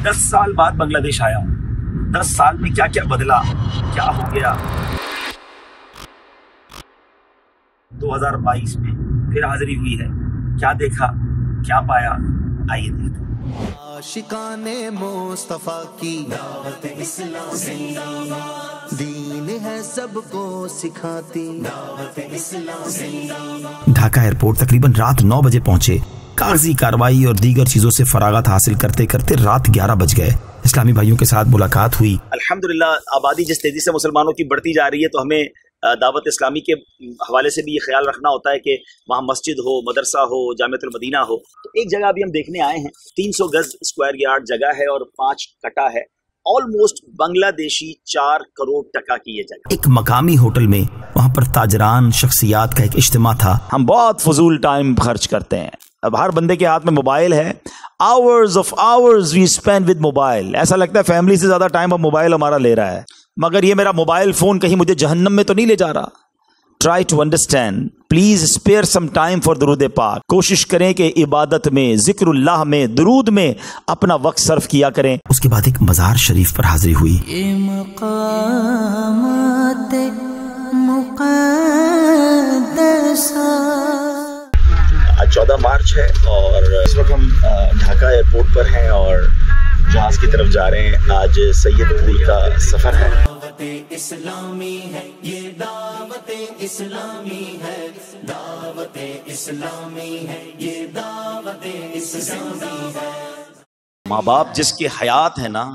10 سال بعد بنگلہ دیش آیا ہوں. 10 سال میں کیا کیا بدلا, کیا ہو گیا. 2022 میں پھر حاضری ہوئی ہے. کیا دیکھا, کیا پایا, آئیے دیکھتے ہیں. عاشقان مصطفیٰ کی دعوت اسلام زندہ باد, دین ہے سب کو سکھاتی دعوت اسلام زندہ باد. ڈھاکہ ایئرپورٹ تقریباً رات 9 بجے پہنچے. کاغذی کارروائی اور دیگر چیزوں سے فراغت حاصل کرتے کرتے رات 11 بج گئے. اسلامی بھائیوں کے ساتھ ملاقات ہوئی. الحمدللہ آبادی جس تیزی سے مسلمانوں کی بڑھتی جا رہی ہے تو ہمیں دعوت اسلامی کے حوالے سے بھی یہ خیال رکھنا ہوتا ہے کہ وہاں مسجد ہو, مدرسہ ہو, جامعۃ المدینہ ہو. تو ایک جگہ ابھی ہم دیکھنے آئے ہیں, 300 گز اسکوائر یارڈ جگہ ہے اور 5 کٹا ہے. آلموسٹ بنگلہ دیشی 4 کروڑ ٹکا کی یہ جگہ. ایک مقامی ہوٹل میں وہاں پر تاجران شخصیات کا ایک اجتماع تھا. ہم بہت فضول ٹائم خرچ کرتے ہیں. اب ہر بندے کے ہاتھ میں موبائل ہے. hours of hours we spend with mobile. ایسا لگتا ہے فیملی سے زیادہ ٹائم اب موبائل ہمارا لے رہا ہے. مگر یہ میرا موبائل فون کہیں مجھے جہنم میں تو نہیں لے جا رہا. Try to understand, please spare some time for درود پاک. کوشش کریں کہ عبادت میں, ذکر اللہ میں, درود میں اپنا وقت صرف کیا کریں. اس کے بعد ایک مزار شریف پر حاضری ہوئی. یہ مقامات مقدسہ. آج 14 مارچ ہے اور اس وقت ہم ڈھاکہ ایئرپورٹ پر ہیں اور جہاز کی طرف جا رہے ہیں. آج سید پور کا سفر ہے. دعوت اسلامی ہے یہ, دعوت اسلامی ہے, دعوت اسلامی ہے یہ, دعوت اسلامی ہے. ماں باپ جس کے حیات ہے نا,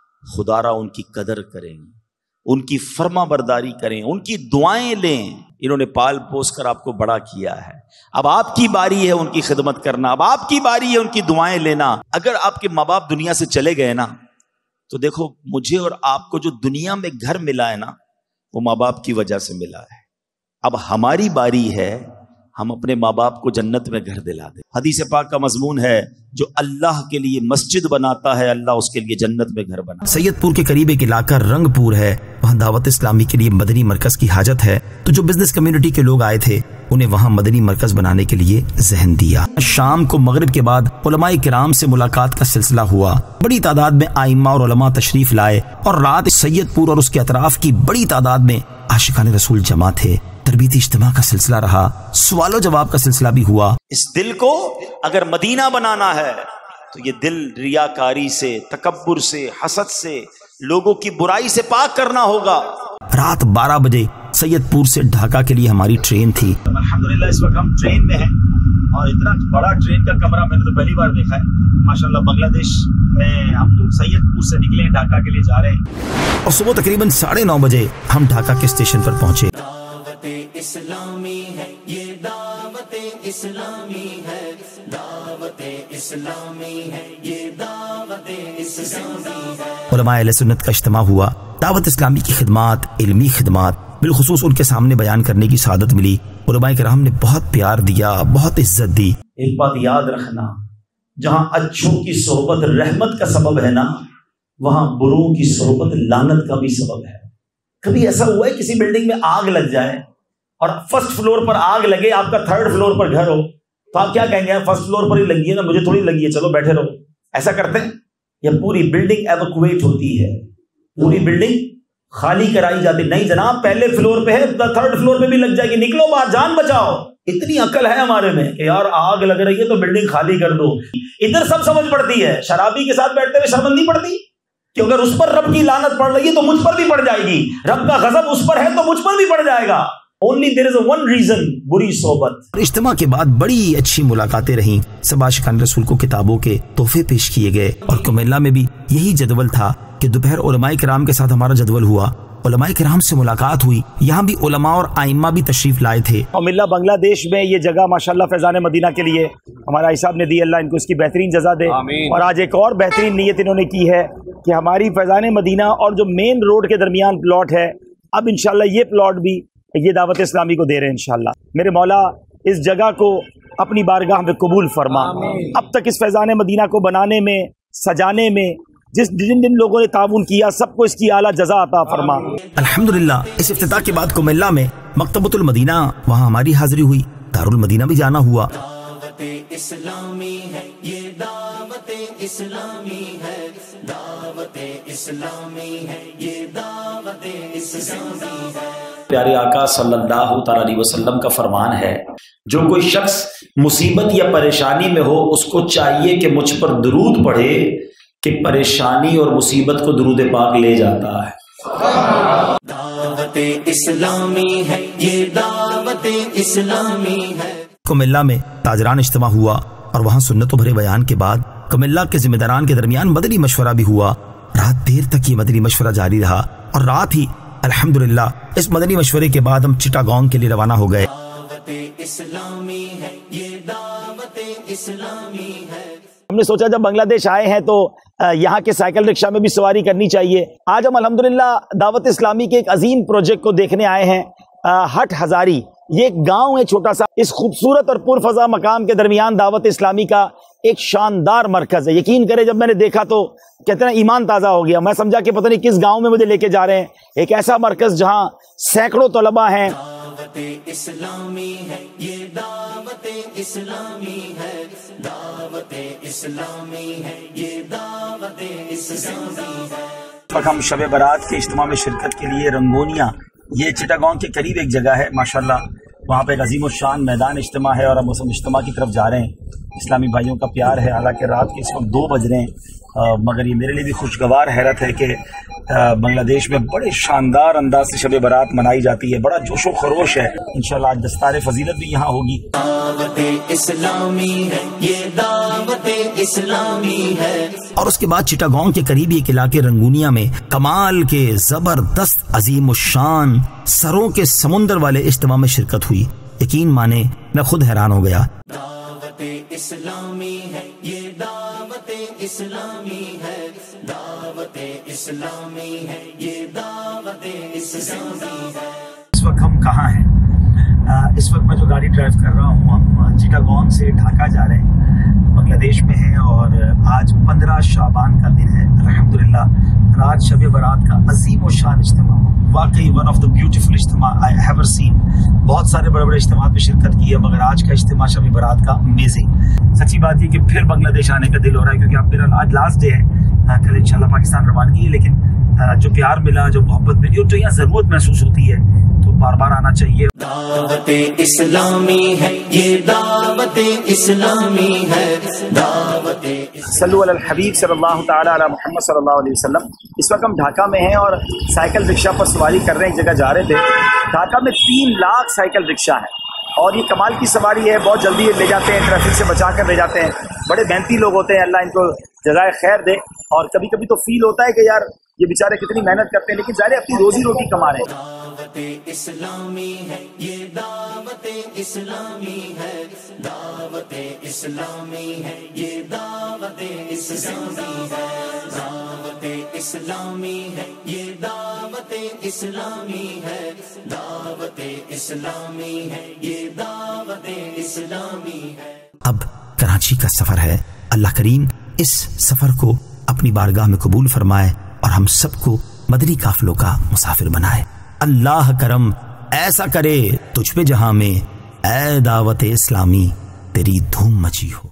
خدا را ان کی قدر کریں, ان کی فرما برداری کریں, ان کی دعائیں لیں. انہوں نے پال پوس کر آپ کو بڑا کیا ہے. اب آپ کی باری ہے ان کی خدمت کرنا, اب آپ کی باری ہے ان کی دعائیں لینا. اگر آپ کے ماں باپ دنیا سے چلے گئے نا تو دیکھو مجھے اور آپ کو جو دنیا میں گھر ملا ہے نا وہ ماں باپ کی وجہ سے ملا ہے. اب ہماری باری ہے ہم اپنے ماں باپ کو جنت میں گھر دلا دیں. حدیث پاک کا مضمون ہے جو اللہ کے لیے مسجد بناتا ہے اللہ اس کے لیے جنت میں گھر بناتا ہے. سید پور کے قریب ایک علاقہ رنگ پور ہے, وہاں دعوت اسلامی کے لیے مدنی مرکز کی حاجت ہے. تو جو بزنس کمیونٹی کے لوگ آئے تھے انہیں وہاں مدنی مرکز بنانے کے لیے ذہن دیا. شام کو مغرب کے بعد علماء کرام سے ملاقات کا سلسلہ ہوا. بڑی تعداد میں ائمہ اور علماء تشریف لائے اور رات سید پور اور اس کے اطراف کی بڑی تعداد میں عاشقان رسول جمع تھے. تربیتی اجتماع کا سلسلہ رہا, سوال و جواب کا سلسلہ بھی ہوا. اس دل کو اگر مدینہ بنانا ہے تو یہ دل ریاکاری سے, تکبر سے, حسد سے, لوگوں کی برائی سے پاک کرنا ہوگا. رات 12 بجے سید پور سے ڈھاکہ کے لیے ہماری ٹرین تھی. الحمدللہ اس وقت ہم ٹرین میں ہیں اور اتنا بڑا ٹرین کا کمرہ میں نے تو پہلی بار دیکھا ہے. ماشاءاللہ بنگلہ دیش میں ہم تو سید پور سے نکلے ڈھاکہ کے لیے جا رہے ہیں. اور صبح تقریباً 9:30 بجے ہم ڈھاکہ کے اسٹیشن پر پہنچے. دعوت اسلامی ہے یہ, دعوت اسلامی ہے, دعوت اسلامی ہے یہ, دعوت اسلامی ہے. علماء اہل سنت کا اجتماع ہوا. دعوت اسلامی کی خدمات, علمی خدمات بالخصوص ان کے سامنے بیان کرنے کی سعادت ملی. علماء کرام نے بہت پیار دیا, بہت عزت دی. ایک بات یاد رکھنا, جہاں اچھوں کی صحبت رحمت کا سبب ہے نا, وہاں بروں کی صحبت لعنت کا بھی سبب ہے. کبھی ایسا ہوا ہے کسی بلڈنگ میں آگ لگ جائے اور فرسٹ فلور پر آگ لگے, آپ کا 3rd فلور پر گھر ہو, تو آپ کیا کہیں گے؟ فرسٹ فلور پر ہی لگی ہے نا, مجھے تھوڑی لگی ہے, چلو بیٹھے رہو. ایسا کرتے ہیں یا پوری بلڈنگ ایویکویٹ ہوتی ہے, پوری بلڈنگ خالی کرائی جاتی؟ نہیں جناب, پہلے فلور پہ ہے, 3rd فلور پہ بھی لگ جائے گی, نکلو باہر, جان بچاؤ. اتنی عقل ہے ہمارے میں کہ یار آگ لگ رہی ہے تو بلڈنگ خالی کر دو. ادھر سب سمجھ پڑتی ہے, شرابی کے ساتھ بیٹھتے ہوئے شرم نہیں پڑتی کہ اگر اس پر رب کی لعنت پڑ رہی ہے تو مجھ پر بھی پڑ جائے گی, رب کا غضب اس پر ہے تو مجھ پر بھی پڑ جائے گا. Only there is a one reason, بری صحبت. اجتماع کے بعد بڑی اچھی ملاقاتیں رہیں. سب عاشقان رسول کو کتابوں کے تحفے پیش کیے گئے اور کمیلا میں بھی یہی جدول تھا کہ دوپہر علماء کرام کے ساتھ ہمارا جدول ہوا. علماء کرام سے ملاقات ہوئی. یہاں بھی علماء اور ائمہ بھی تشریف لائے تھے. کمیلا بنگلہ دیش میں یہ جگہ ماشاءاللہ فیضان مدینہ کے لیے ہمارا بھائی صاحب نے دی, اللہ ان کو اس کی بہترین جزا دے. اور آج ایک اور بہترین نیت انہوں نے کی ہے کہ ہماری فیضان مدینہ اور جو مین روڈ کے درمیان پلاٹ ہے, اب انشاءاللہ یہ پلاٹ بھی یہ دعوت اسلامی کو دے رہے ہیں انشاءاللہ. میرے مولا اس جگہ کو اپنی بارگاہ میں قبول فرما. اب تک اس فیضان مدینہ کو بنانے میں, سجانے میں جن لوگوں نے تعاون کیا, سب کو اس کی اعلیٰ جزا عطا فرما. الحمدللہ اس افتتاح کے بعد کمیلا میں مکتبۃ المدینہ, وہاں ہماری حاضری ہوئی. دارالمدینہ بھی جانا ہوا. دعوت اسلامی ہے یہ, دعوت दावत इस्लामी है, दावत इस्लामी है, ये दावत इस्लामी है। प्यारे आका सल्लल्लाहु तआला अलैहि वसल्लम का फरमान है, जो कोई शख्स मुसीबत या परेशानी में हो उसको चाहिए कि मुझ पर दुरूद पढ़े कि परेशानी और मुसीबत को दुरूद पाक ले जाता है। दावत इस्लामी है, ये दावत इस्लामी है। कुमिल्ला में ताजरान इज्तिमा हुआ और वहाँ सुन्नतों भरे बयान के बाद कुमिल्ला के जिम्मेदारान के दरमियान मदनी मशवरा भी हुआ। रात देर तक ये मदनी मशवरा जारी रहा और रात ही अल्हम्दुलिल्लाह इस मदनी मशवरे के बाद हम चिटागोंग के लिए रवाना हो गए। दावत इस्लामी है, ये दावत इस्लामी है। हमने सोचा जब बांग्लादेश आए हैं तो यहाँ के साइकिल रिक्शा में भी सवारी करनी चाहिए। आज हम अल्हम्दुलिल्लाह दावत इस्लामी के एक अजीम प्रोजेक्ट को देखने आए हैं। हट हजारी ये एक गांव है छोटा सा। इस खूबसूरत और पुरफजा मकाम के दरमियान दावत इस्लामी का एक शानदार मरकज है। यकीन करें जब मैंने देखा तो कहते हैं ईमान ताज़ा हो गया। मैं समझा कि पता नहीं किस गांव में मुझे लेके जा रहे हैं। एक ऐसा मरकज जहां सैकड़ों तलबा हैं। दावत इस्लामी है, ये दावत इस्लामी है, दावत इस्लामी है, ये दावत इस्लामी है। इस वक्त हम शब बारात के इज्तिमा में शिरकत के लिए रंगोनिया, ये चिटागोंग के करीब एक जगह है माशाल्लाह, वहाँ पे एक अजीम शान मैदान इज्तिमा है और हम उस इज्तिमा की तरफ जा रहे हैं। इस्लामी भाइयों का प्यार है। हालांकि रात के इस वक्त 2 बज रहे हैं, मगर ये मेरे लिए भी खुशगवार हैरत है कि बांग्लादेश में बड़े शानदार अंदाज से शब बारात मनाई जाती है। बड़ा जोश व खरोश है। इंशाल्लाह आज दस्तार फजीलत भी यहाँ होगी। दावत इस्लामी है, ये दावत इस्लामी है। और उसके बाद चिटागोंग के करीबी एक इलाके रंगूनिया में कमाल के जबरदस्त अजीम शान सरों के समुंदर वाले इज्तिमा में शिरकत हुई। यकीन माने मैं खुद हैरान हो गया। दावत इस्लामी है, ये दावत इस्लामी है, दावत इस्लामी है, ये दावत इस्लामी है। इस वक्त हम कहाँ हैं? इस वक्त मैं जो गाड़ी ड्राइव कर रहा हूँ, हम चिटागोंग से ढाका जा रहे हैं, बांग्लादेश में हैं। और आज 15 शाबान का दिन है। अल्हम्दुलिल्लाह रात शब बारात का अजीम और शान इज्तिमा, वाकई वन ऑफ द ब्यूटीफुल इज्तिमा आई हैव एवर सीन। बहुत सारे बड़े बड़े इज्तिमात में शिरकत की है, मगर आज का इज्तिमा शब बारात का अमेजिंग। सच्ची बात है कि फिर बांग्लादेश आने का दिल हो रहा है, क्योंकि अब मेरा आज लास्ट डे है। कल इंशाल्लाह पाकिस्तान रवानगी है, लेकिन जो प्यार मिला, जो मोहब्बत मिली और जो यहाँ जरूरत महसूस होती है, तो बार बार आना चाहिए। दावत इस्लामी है, ये दावत इस्लामी है, दावत सल्लु अलल हबीब सल्लल्लाहु तआला अला मुहम्मद सल्लल्लाहु अलैहि वसल्लम। इस वक्त हम ढाका में हैं और साइकिल रिक्शा पर सवारी कर रहे हैं। एक जगह जा रहे थे। ढाका में 3 लाख साइकिल रिक्शा है और ये कमाल की सवारी है। बहुत जल्दी ले जाते हैं, ट्रैफिक से बचा कर ले जाते हैं। बड़े मेहनती लोग होते हैं, अल्लाह इनको जज़ाए खैर दे। और कभी कभी तो फील होता है कि यार ये बेचारे कितनी मेहनत करते हैं, लेकिन ज़ाहिर है अपनी रोजी रोटी कमा रहे हैं। दावत इस्लामी है, ये दावत इस्लामी है, दावत इस्लामी है, ये दावत इस्लामी है, दावत इस्लामी है, ये दावत इस्लामी है, दावत इस्लामी है, ये दावत इस्लामी है। अब कराची का सफर है। अल्लाह करीम इस सफर को अपनी बारगाह में कबूल फरमाए और हम सबको मदनी काफिलों का मुसाफिर बनाए। अल्लाह करम ऐसा करे तुझ पे जहां में, ऐ दावत इस्लामी तेरी धूम मची हो।